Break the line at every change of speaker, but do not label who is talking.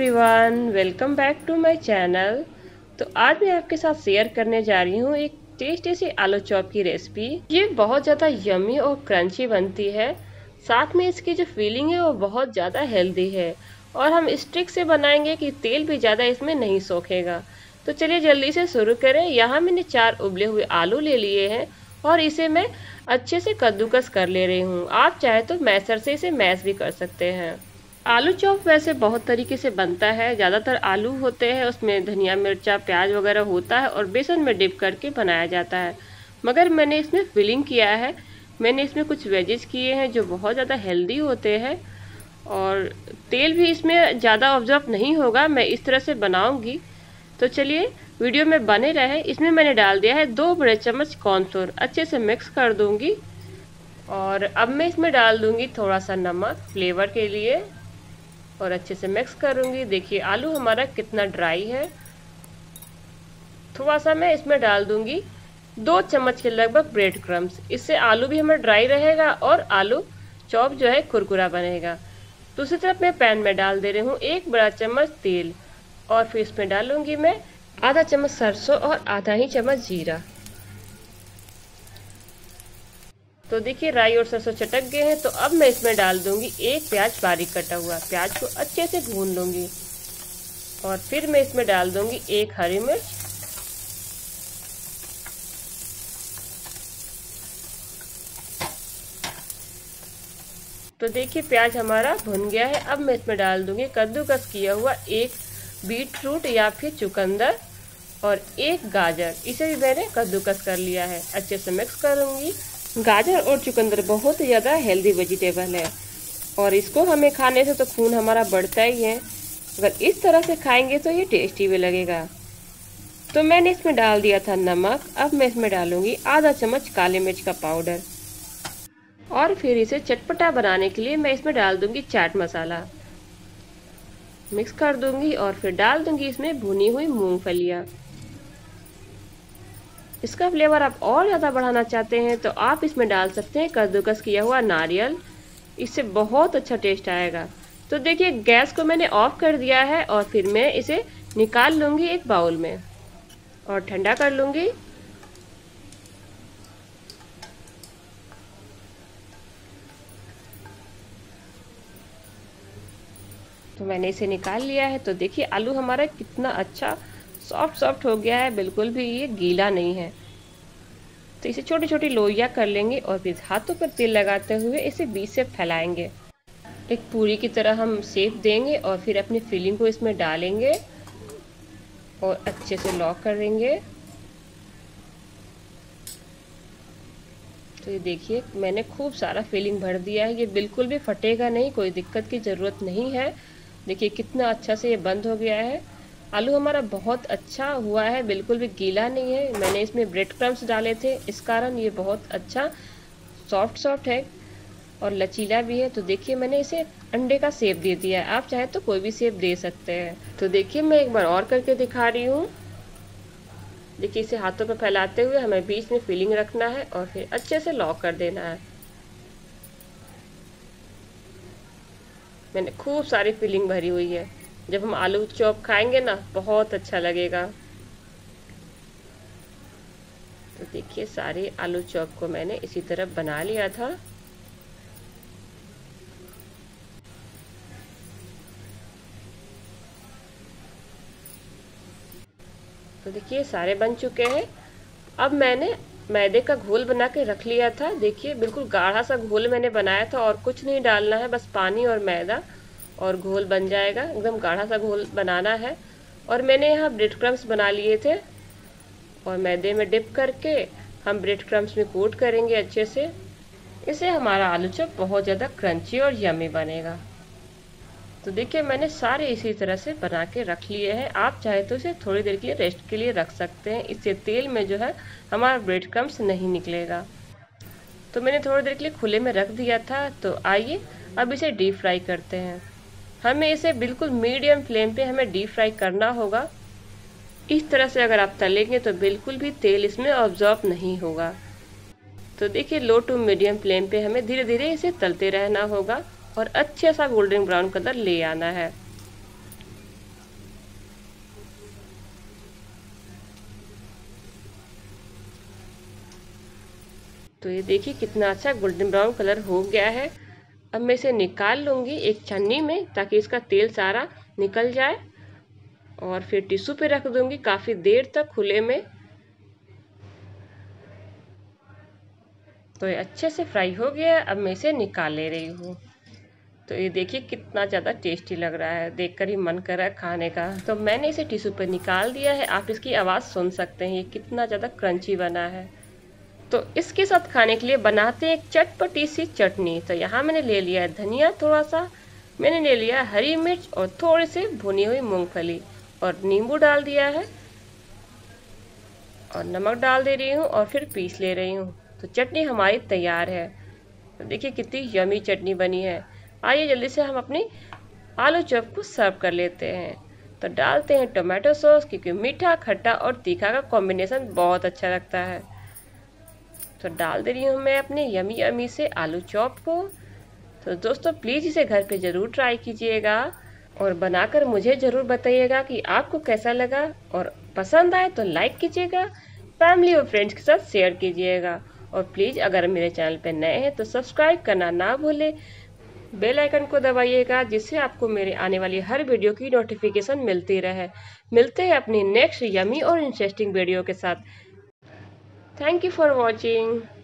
Everyone, welcome back to my channel. तो आज मैं आपके साथ शेयर करने जा रही हूँ एक टेस्टी सी आलू चॉप की रेसिपी। ये बहुत ज़्यादा यमी और क्रंची बनती है। साथ में इसकी जो फीलिंग है वो बहुत ज़्यादा हेल्दी है और हम इस ट्रिक से बनाएंगे कि तेल भी ज़्यादा इसमें नहीं सोखेगा। तो चलिए जल्दी से शुरू करें। यहाँ मैंने 4 उबले हुए आलू ले लिए हैं और इसे मैं अच्छे से कद्दूकस कर ले रही हूँ। आप चाहे तो मैशर से इसे मैश भी कर सकते हैं। आलू चॉप वैसे बहुत तरीके से बनता है। ज़्यादातर आलू होते हैं, उसमें धनिया मिर्चा प्याज वगैरह होता है और बेसन में डिप करके बनाया जाता है। मगर मैंने इसमें फिलिंग किया है। मैंने इसमें कुछ वेजेस किए हैं जो बहुत ज़्यादा हेल्दी होते हैं और तेल भी इसमें ज़्यादा ऑब्जॉर्व नहीं होगा। मैं इस तरह से बनाऊंगी, तो चलिए वीडियो में बने रहे। इसमें मैंने डाल दिया है 2 बड़े चम्मच कॉर्नफ्लोर, अच्छे से मिक्स कर दूंगी। और अब मैं इसमें डाल दूंगी थोड़ा सा नमक फ्लेवर के लिए और अच्छे से मिक्स करूंगी। देखिए आलू हमारा कितना ड्राई है। थोड़ा सा मैं इसमें डाल दूंगी 2 चम्मच के लगभग ब्रेड क्रम्स। इससे आलू भी हमारा ड्राई रहेगा और आलू चॉप जो है कुरकुरा बनेगा। दूसरी तरफ मैं पैन में डाल दे रही हूँ 1 बड़ा चम्मच तेल और फिर इसमें डालूंगी मैं आधा चम्मच सरसों और आधा ही चम्मच जीरा। तो देखिए राई और सरसों चटक गए हैं। तो अब मैं इसमें डाल दूंगी 1 प्याज बारीक कटा हुआ। प्याज को अच्छे से भून लूंगी और फिर मैं इसमें डाल दूंगी 1 हरी मिर्च। तो देखिए प्याज हमारा भुन गया है। अब मैं इसमें डाल दूंगी कद्दूकस किया हुआ 1 बीट रूट या फिर चुकंदर और 1 गाजर। इसे भी मैंने कद्दूकस कर लिया है। अच्छे से मिक्स करूंगी। गाजर और चुकंदर बहुत ही ज़्यादा हेल्दी वेजिटेबल है और इसको हमें खाने से तो खून हमारा बढ़ता ही है। अगर इस तरह से खाएंगे तो ये टेस्टी भी लगेगा। तो मैंने इसमें डाल दिया था नमक। अब मैं इसमें डालूंगी आधा चम्मच काले मिर्च का पाउडर और फिर इसे चटपटा बनाने के लिए मैं इसमें डाल दूंगी चाट मसाला। मिक्स कर दूंगी और फिर डाल दूंगी इसमें भुनी हुई मूंगफलियाँ। इसका फ्लेवर आप और ज़्यादा बढ़ाना चाहते हैं तो आप इसमें डाल सकते हैं कद्दूकस किया हुआ नारियल। इससे बहुत अच्छा टेस्ट आएगा। तो देखिए गैस को मैंने ऑफ कर दिया है और फिर मैं इसे निकाल लूँगी एक बाउल में और ठंडा कर लूँगी। तो मैंने इसे निकाल लिया है। तो देखिए आलू हमारा कितना अच्छा सॉफ्ट हो गया है, बिल्कुल भी ये गीला नहीं है। तो इसे छोटी छोटी लोइयाँ कर लेंगे और फिर हाथों पर तेल लगाते हुए इसे बीच से फैलाएंगे। एक पूरी की तरह हम शेप देंगे और फिर अपनी फिलिंग को इसमें डालेंगे और अच्छे से लॉक कर देंगे। तो ये देखिए मैंने खूब सारा फिलिंग भर दिया है। ये बिल्कुल भी फटेगा नहीं, कोई दिक्कत की ज़रूरत नहीं है। देखिए कितना अच्छा से ये बंद हो गया है। आलू हमारा बहुत अच्छा हुआ है, बिल्कुल भी गीला नहीं है। मैंने इसमें ब्रेड क्रम्स डाले थे, इस कारण ये बहुत अच्छा सॉफ्ट है और लचीला भी है। तो देखिए मैंने इसे अंडे का शेप दे दिया है। आप चाहे तो कोई भी शेप दे सकते हैं। तो देखिए मैं एक बार और करके दिखा रही हूँ। देखिए इसे हाथों पे फैलाते हुए हमें बीच में फिलिंग रखना है और फिर अच्छे से लॉक कर देना है। मैंने खूब सारी फिलिंग भरी हुई है। जब हम आलू चॉप खाएंगे ना बहुत अच्छा लगेगा। तो देखिए सारे आलू चॉप को मैंने इसी तरह बना लिया था। तो देखिए सारे बन चुके हैं। अब मैंने मैदे का घोल बना के रख लिया था। देखिए बिल्कुल गाढ़ा सा घोल मैंने बनाया था और कुछ नहीं डालना है, बस पानी और मैदा और घोल बन जाएगा। एकदम गाढ़ा सा घोल बनाना है। और मैंने यहाँ ब्रेड क्रम्स बना लिए थे और मैदे में डिप करके हम ब्रेड क्रम्स में कोट करेंगे अच्छे से। इससे हमारा आलू चॉप बहुत ज़्यादा क्रंची और यमी बनेगा। तो देखिए मैंने सारे इसी तरह से बना के रख लिए हैं। आप चाहे तो इसे थोड़ी देर के लिए रेस्ट के लिए रख सकते हैं। इससे तेल में जो है हमारा ब्रेड क्रम्स नहीं निकलेगा। तो मैंने थोड़ी देर के लिए खुले में रख दिया था। तो आइए अब इसे डीप फ्राई करते हैं। हमें इसे बिल्कुल मीडियम फ्लेम पे हमें डीप फ्राई करना होगा। इस तरह से अगर आप तलेंगे तो बिल्कुल भी तेल इसमें ऑब्जॉर्ब नहीं होगा। तो देखिए लो टू मीडियम फ्लेम पे हमें धीरे धीरे इसे तलते रहना होगा और अच्छे सा गोल्डन ब्राउन कलर ले आना है। तो ये देखिए कितना अच्छा गोल्डन ब्राउन कलर हो गया है। अब मैं इसे निकाल लूँगी एक छन्नी में ताकि इसका तेल सारा निकल जाए, और फिर टिश्यू पे रख दूँगी काफ़ी देर तक खुले में। तो ये अच्छे से फ्राई हो गया है। अब मैं इसे निकाल ले रही हूँ। तो ये देखिए कितना ज़्यादा टेस्टी लग रहा है, देखकर ही मन कर रहा है खाने का। तो मैंने इसे टिश्यू पर निकाल दिया है। आप इसकी आवाज़ सुन सकते हैं, ये कितना ज़्यादा क्रंची बना है। तो इसके साथ खाने के लिए बनाते हैं एक चटपटी सी चटनी। तो यहाँ मैंने ले लिया है धनिया थोड़ा सा, मैंने ले लिया है हरी मिर्च और थोड़ी सी भुनी हुई मूंगफली, और नींबू डाल दिया है, और नमक डाल दे रही हूँ, और फिर पीस ले रही हूँ। तो चटनी हमारी तैयार है। तो देखिए कितनी यमी चटनी बनी है। आइए जल्दी से हम अपनी आलू चॉप को सर्व कर लेते हैं। तो डालते हैं टोमेटो सॉस, क्योंकि मीठा खट्टा और तीखा का कॉम्बिनेशन बहुत अच्छा लगता है। तो डाल दे रही हूँ मैं अपने यमी यमी से आलू चॉप को। तो दोस्तों प्लीज़ इसे घर पे ज़रूर ट्राई कीजिएगा, और बनाकर मुझे ज़रूर बताइएगा कि आपको कैसा लगा, और पसंद आए तो लाइक कीजिएगा, फैमिली और फ्रेंड्स के साथ शेयर कीजिएगा, और प्लीज़ अगर मेरे चैनल पर नए हैं तो सब्सक्राइब करना ना भूलें, बेल आइकन को दबाइएगा, जिससे आपको मेरे आने वाली हर वीडियो की नोटिफिकेशन मिलती रहे। मिलते हैं अपनी नेक्स्ट यमी और इंटरेस्टिंग वीडियो के साथ। Thank you for watching.